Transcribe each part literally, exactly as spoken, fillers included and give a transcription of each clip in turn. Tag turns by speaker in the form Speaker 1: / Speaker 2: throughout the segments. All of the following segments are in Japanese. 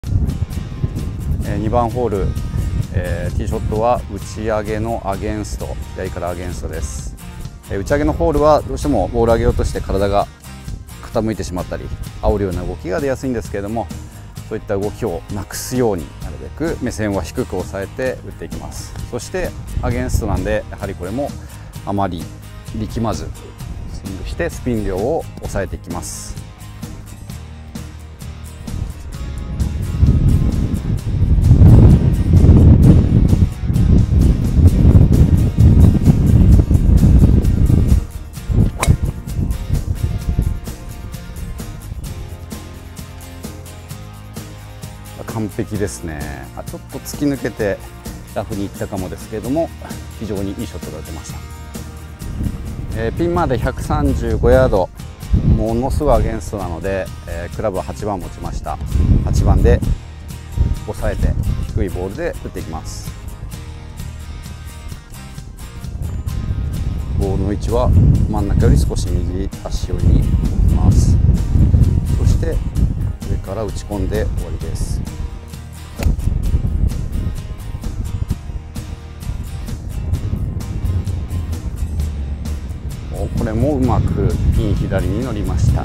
Speaker 1: えー、にばんホール、えー、ティーショットは打ち上げのアゲンスト、左からアゲンストです。えー、打ち上げのホールはどうしてもボール上げようとして体が傾いてしまったり煽るような動きが出やすいんですけれども、そういった動きをなくすようになるべく目線は低く抑えて打っていきます。そしてアゲンストなんで、やはりこれもあまり力まずスイングしてスピン量を抑えていきます。完璧ですね。あ、ちょっと突き抜けてラフに行ったかもですけれども、非常にいいショットが打てました。えー、ピンまでひゃくさんじゅうごヤード、ものすごいアゲンストなので、えー、クラブははちばん持ちました。はちばんで抑えて低いボールで打っていきます。ボールの位置は真ん中より少し右足寄りに置きます。そして上から打ち込んで終わりです。これもうまくピン左に乗りました。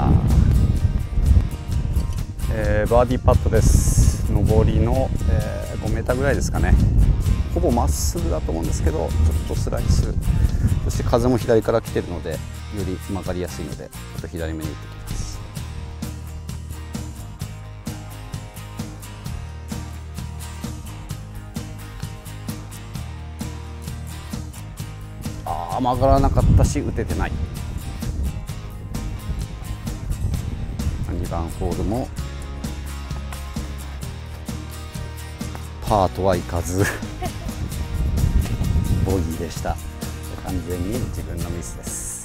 Speaker 1: えー、バーディーパットです。上りの、えー、ごメーターぐらいですかね。ほぼまっすぐだと思うんですけど、ちょっとスライス、そして風も左から来てるのでより曲がりやすいので、ちょっと左目に打ってきます。あー、曲がらなかったし打ててない。にばんホールもパーとはいかずボギーでした。完全に自分のミスです。